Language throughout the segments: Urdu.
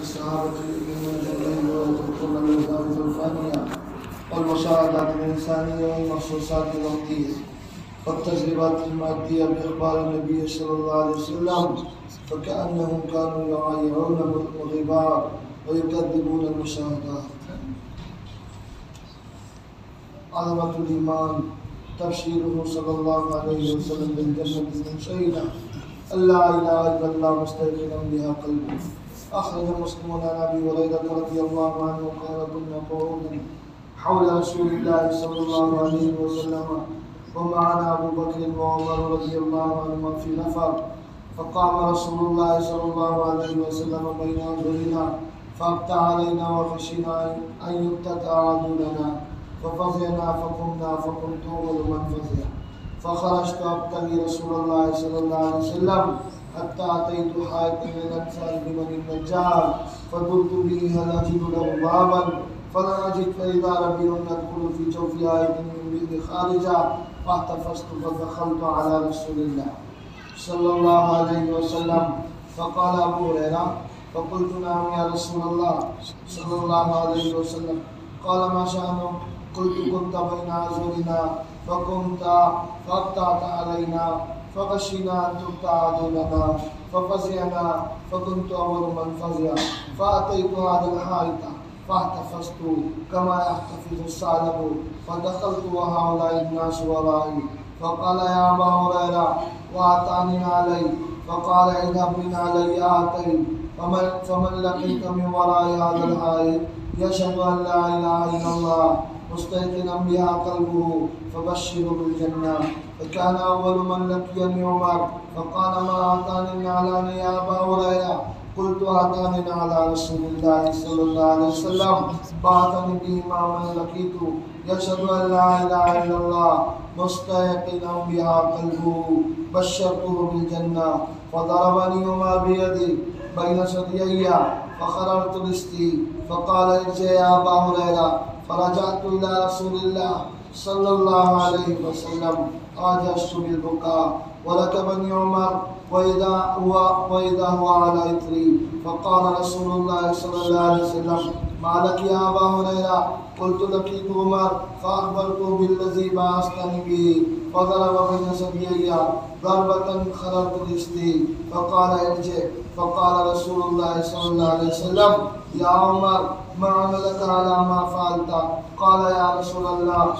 الصحابة الجليل ويتركون الوظائف الفانية والمشاهدات الإنسانية والمخصوصات الوقتية والتجربات المادية بإخبار النبي صلى الله عليه وسلم، فكأنهم كانوا يعايرون الغبار ويكذبون المشاهدات. عظمة الإيمان تبشيره صلى الله عليه وسلم بالجنة من شهد أن لا إله إلا الله مستيقنا بها قلبه. أخرج مسلم عن أبي هريرة رضي الله عنه قال كنا قعودا حول رسول الله صلى الله عليه وسلم ومعنا أبو بكر وعمر رضي الله عنهما في نفر، فقام رسول الله صلى الله عليه وسلم بين أظهرنا فأبتى علينا وخشينا أن يبتدع عدونا، ففزعنا فقمنا فقمت أول من فزع، فخرجت أبتغي رسول الله صلى الله عليه وسلم حتى أتيت حائطا من أنصار بني النجار فقلت به هل أجد له بابا فلم أجد، فإذا ربي يدخل في جوف حائط من بئر خارجا فاحتفظت فدخلت على رسول الله صلى الله عليه وسلم فقال أبو هريرة فقلت نعم يا رسول الله صلى الله عليه وسلم، قال ما شأنك؟ قلت كنت بين أظهرنا فقمت فأبطأت علينا فخشينا أن تبتع عدونا ففزعنا فكنت أول من فزع، فأتيت هذا الحائط فاحتفظت كما يحتفظ الثعلب فدخلت وهؤلاء الناس ورائي، فقال يا أبا هريرة وأعطاني علي، فقال اذهب من علي آتي، فمن لقيت من وراء هذا الحائط يشهد أن لا إله إلا الله مستيقنا بها قلبه فبشره بالجنة. فكان أول من لقيني عمر فقال ما أعطاني النعلان يا أبا هريرة؟ قلت أعطاني على رسول الله صلى الله عليه وسلم بعثني بهما من لقيته يشهد أن لا إله إلا الله مستيقنا بها قلبه بشرته بالجنة. فضربني عمر بيدي بين ثديي فخررت رستي فقال ارجع يا أبا هريرة، فرجعت إلى رسول الله صلى الله عليه وسلم فأجشت بالبكاء وركبني عمر وإذا هو على إثري، فقال رسول الله صلى الله عليه وسلم ما لك يا أبا هريرة؟ قلت لقيت عمر فأخبرته بالذي بعثتني به فضرب بين ثديي ضربة خررت رستي فقال ارجع، فقال رسول الله صلى الله عليه وسلم يا عمر ما عملك على ما فعلت؟ قال يا رسول الله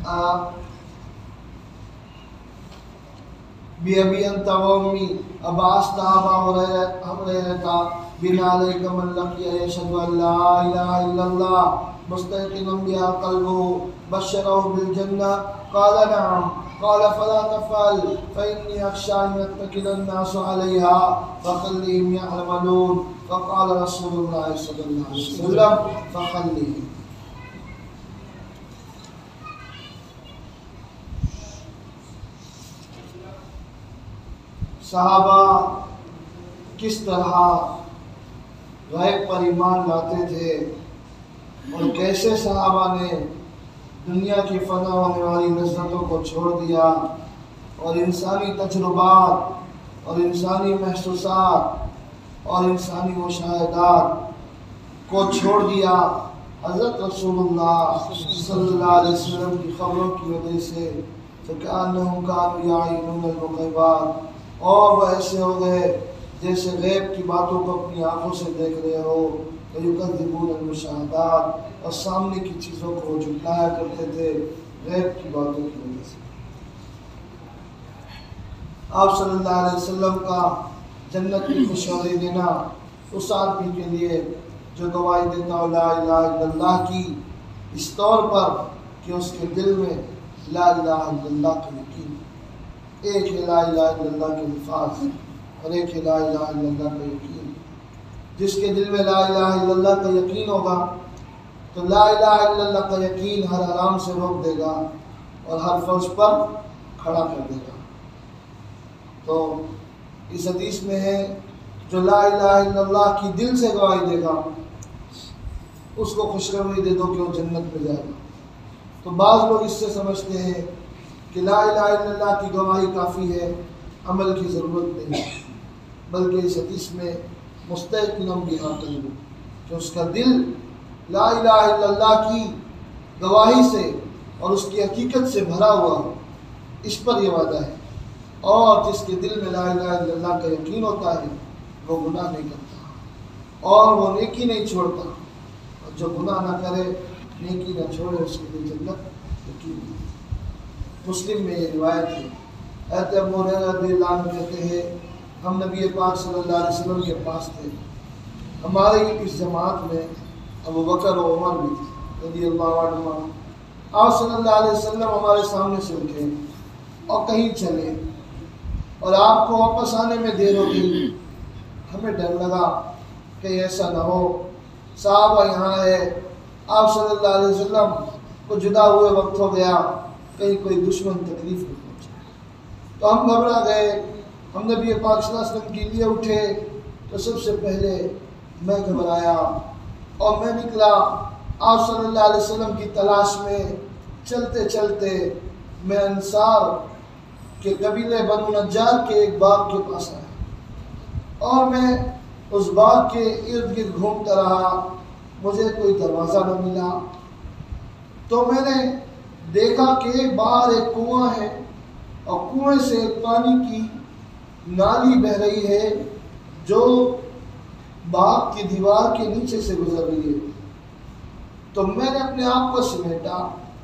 بأبي أنت وأمي أبعثت أبا هريرة بنعليك من لقي يشهد أن لا إله إلا الله مستيقنا بها قلبه بشره بالجنة؟ قال نعم. قال فلا تفعل فإني أخشى أن يتكل الناس عليها فخليهم يعملون. فقال رسول الله صلى الله عليه وسلم فخليهم. صحابہ کس طرح غیب پر ایمان لاتے تھے اور کیسے صحابہ نے دنیا کی فنا ہونے والی لذتوں کو چھوڑ دیا اور انسانی تجربات اور انسانی محسوسات اور انسانی مشاہدات کو چھوڑ دیا حضرت رسول اللہ صلی اللہ علیہ وسلم کی خبروں کی وجہ سے، فَكَأَنَّهُمْ كَانُوا يَعْيِنُونَ الْغَیبَاتِ، اور وہ ایسے ہو گئے جیسے غیب کی باتوں کو اپنی آنکھوں سے دیکھ رہے ہو، وَيُكَذِّبُونَ الْمُشَاهَدَاتِ، اور سامنے کی چیزوں کو جھٹلایا کرتے تھے غیب کی باتوں کی وجہ سے۔ آپ صلی اللہ علیہ وسلم کا جنت کی خوشخبری دینا اس آدمی کے لیے جو گواہی دیتا ہو لا الہ الا اللہ کی، اس طور پر کہ اس کے دل میں لا الہ الا اللہ کا یقین، ایک ہے لا الہ الا اللہ کے الفاظ اور ایک ہے لا الہ الا اللہ کا یقین۔ جس کے دل میں لا الہ الا اللہ کا یقین ہوگا تو لا الہ الا اللہ کا یقین ہر حرام سے روک دے گا اور ہر فرض پر کھڑا کر دے گا۔ تو اس حدیث میں ہے جو لا الہ الا اللہ کی دل سے گواہی دے گا اس کو خوشخبری دے دو کہ وہ جنت میں جائے گا۔ تو بعض لوگ اس سے سمجھتے ہیں کہ لا الہ الا اللہ کی گواہی کافی ہے، عمل کی ضرورت نہیں، بلکہ اس حدیث میں مستحقن بہا قلبہ، کہ اس کا دل لا الہ الا اللہ کی گواہی سے اور اس کی حقیقت سے بھرا ہوا ہو، اس پر یہ وعدہ ہے۔ اور جس کے دل میں لا الہ الا اللہ کا یقین ہوتا ہے وہ گناہ نہیں کرتا اور وہ نیکی نہیں چھوڑتا، اور جو گناہ نہ کرے نیکی نہ چھوڑے اس کے لیے جنت یقین ہے۔ مسلم میں یہ روایت ہے، حضرت ابو ہریرہ رضی اللہ عنہ کہتے ہیں ہم نبی پاک صلی اللہ علیہ وسلم کے پاس تھے، ہمارے اس جماعت میں ابو بکر و عمر بھی تھے رضی اللہ عنہ۔ آپ صلی اللہ علیہ وسلم ہمارے سامنے سے اٹھے اور کہیں چلے اور آپ کو واپس آنے میں دیر ہو گئی۔ ہمیں ڈر لگا کہ ایسا نہ ہو صحابہ یہاں ہے، آپ صلی اللہ علیہ وسلم کو جدا ہوئے وقت ہو گیا، کہیں کوئی دشمن تکلیف نہ پہنچے۔ تو ہم گھبرا گئے، ہم نبی پاک صلی اللہ علیہ وسلم کے لیے اٹھے تو سب سے پہلے میں گھبرایا اور میں نکلا آپ صلی اللہ علیہ وسلم کی تلاش میں۔ چلتے چلتے میں انصار کے قبیلے بنو نجار کے ایک باغ کے پاس آیا اور میں اس باغ کے ارد گرد گھومتا رہا، مجھے کوئی دروازہ نہ ملا۔ تو میں نے دیکھا کہ باہر ایک کنواں ہے اور کنویں سے ایک پانی کی نالی بہہ رہی ہے جو باغ کی دیوار کے نیچے سے گزر رہی ہے۔ تو میں نے اپنے آپ کو سمیٹا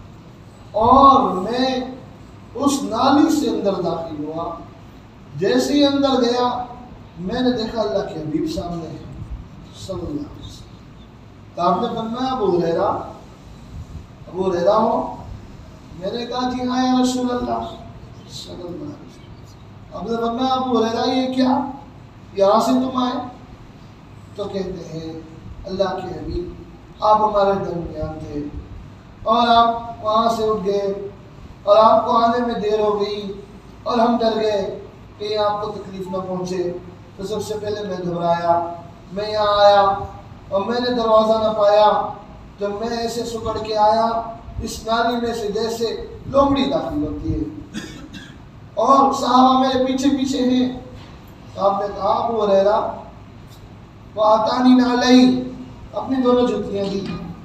اور میں اس نالی سے اندر داخل ہوا۔ جیسے ہی اندر گیا میں نے دیکھا اللہ کے حبیب سامنے ہے صلی اللہ علیہ وسلم۔ تو آپ نے فرمایا ابو ہریرہ ہو؟ میں نے کہا جی ہاں یا رسول اللہ صلی اللہ علیہ وسلم۔ آپ نے فرمایا ابو ہریرہ یہ کیا، یہاں سے تم آئے؟ تو کہتے ہیں اللہ کے حبیب آپ ہمارے درمیان تھے اور آپ وہاں سے اٹھ گئے اور آپ کو آنے میں دیر ہو گئی اور ہم ڈر گئے کہ آپ کو تکلیف نہ پہنچے۔ تو سب سے پہلے میں گھبرایا، میں یہاں آیا اور میں نے دروازہ نہ پایا۔ جب میں ایسے سکڑ کے آیا اس نالی میں سے جیسے لومڑی داخل ہوتی ہے اور صحابہ میرے پیچھے پیچھے ہیں۔ آپ نے کہا ابو ہریرہ وَأَعْطَانِي نَعْلَيْهِ، اپنی دونوں جوتیاں دی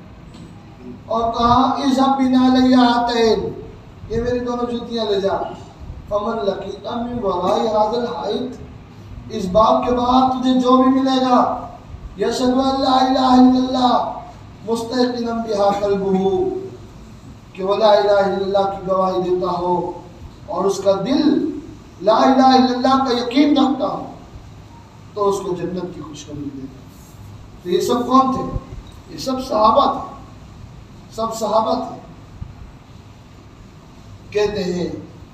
اور کہا اذهب بِنَعْلَيَّ هَاتَيْنِ، یہ میری دونوں جوتیاں لے جا۔ فَمَنْ لَقِيتَ مِنْ وَرَائِ هَذَا الْحَائِطِ، اس باب کے بعد تجھے جو بھی ملے گا يَشْهَدُ أَنْ لَا إِلَهَ إِلَّا اللَّهُ مُسْتَيْقِنًا بِهَا قَلْبُهُ، کہ وہ لا الہ الا اللہ کی گواہی دیتا ہو اور اس کا دل لا الہ الا اللہ کا یقین رکھتا ہو تو اس کو جنت کی خوشخبری دیتا۔ تو یہ سب کون تھے؟ یہ سب صحابہ تھے، سب صحابہ تھے۔ کہتے ہیں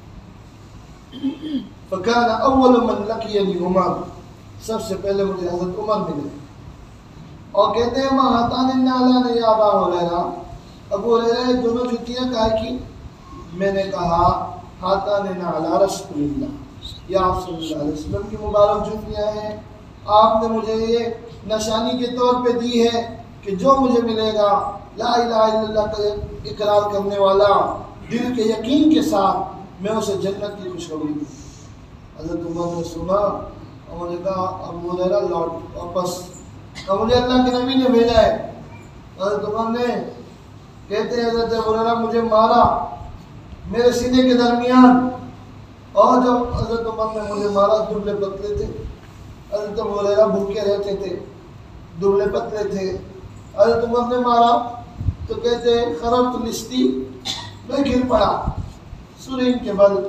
فَكَانَ أَوَّلُ مَنْ لَقِيَنِي عُمَرُ، سب سے پہلے مجھے حضرت عمر ملے اور کہتے ہیں مَا هَاتَانِ النَّعْلَانِ يَا أَبَا هُرَيْرَةَ، ابو ہریرہ دونوں جوتیاں کہا کی؟ میں نے کہا ہاتان نعلی رسول اللہ، یا آپ صلی اللہ علیہ وسلم کی مبارک جوتیاں ہیں، آپ نے مجھے یہ نشانی کے طور پہ دی ہے کہ جو مجھے ملے گا لا الہ الا اللہ کا اقرار کرنے والا دل کے یقین کے ساتھ میں اسے جنت کی خوشخبری دوں۔ حضرت عمر نے سنا اور مجھے کہا ابو ہریرہ لوٹ واپس، اور مجھے اللہ کے نبی نے بھیجا ہے۔ حضرت عمر نے کہتے ہیں حضرت ابو ہریرہ مجھے مارا میرے سینے کے درمیان، اور جب حضرت عمر نے مجھے مارا دبلے پتلے تھے، حضرت ابو ہریرہ بھوکے رہتے تھے، دبلے پتلے تھے۔ حضرت عمر نے مارا تو کہتے ہیں خربت لستی، میں گر پڑا سرین کے بل۔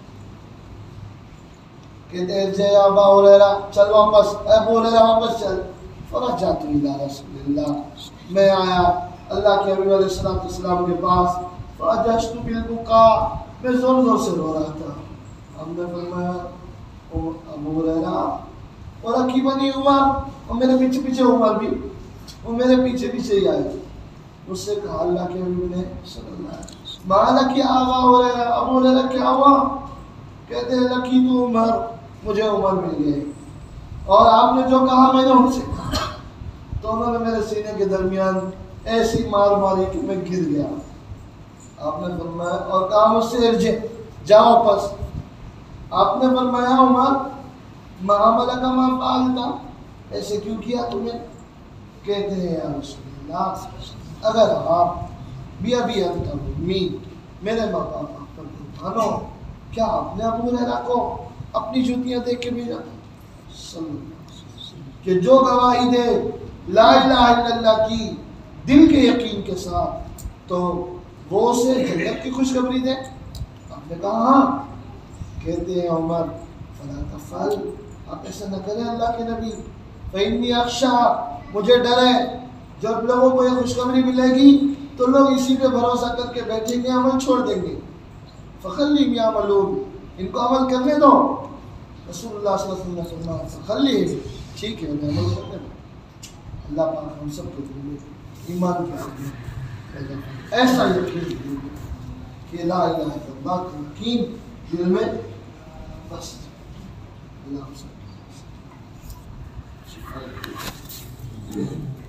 کہتے ہیں جے ابا ہریرہ چل واپس، ابو ہریرہ واپس چل۔ فرجعت الی رسول اللہ، میں آیا اللہ کے حبیب علیہ السلام کے پاس، فاجشت بالبکاء، میں زور زور سے رو رہا تھا۔ ہم نے فرمایا ابو ہریرہ اور رقیبنی عمر، اور میرے پیچھے پیچھے عمر بھی، وہ میرے پیچھے پیچھے ہی آئے۔ اس سے کہا اللہ کے حبیب نے صلی اللہ علیہ وسلم مالا کیا ابا ہریرہ، ابو ہریرہ کیا ہوا؟ کہتے ہیں لقیت عمر، مجھے عمر مل گئے اور آپ نے جو کہا میں نے ان سے کہا، تو انہوں نے میرے سینے کے درمیان ایسی مار ماری کہ میں گر گیا۔ آپ نے فرمایا اور کہا مجھ سے ارجع، جا واپس۔ آپ نے فرمایا عمر ما عملک ما فعلت، ایسے کیوں کیا تم نے؟ کہتے ہیں یا رسول اللہ اگر آپ بھی ابھی انت امی میرے باپ آپ پر قربانو کیا آپ نے ابو ہریرہ کو اپنی جوتیاں دیکھ کے بھیجا صلی اللہ علیہ وسلم کہ جو گواہی دے لا الہ الا اللہ کی دل کے یقین کے ساتھ تو وہ اسے جنت کی خوشخبری دے؟ آپ نے کہا ہاں. کہتے ہیں عمر فلا تفعل آپ ایسا نہ کریں اللہ کے نبی فإنی اخشی مجھے ڈر ہے جب لوگوں کو یہ خوشخبری ملے گی تو لوگ اسی پہ بھروسہ کر کے بیٹھیں گے عمل چھوڑ دیں گے. فخلیم یعملون ان کو عمل کرنے دو. رسول اللہ صلی اللہ علیہ وسلم نے فرمایا فخلیم ٹھیک ہے انہیں عمل کرنے دو. اللہ پاک ہم سب کو دیں ایمان کے آگے ایسا یقین دیں کہ لا الہ الا اللہ کا یقین دل میں بس. اللہ ہم سب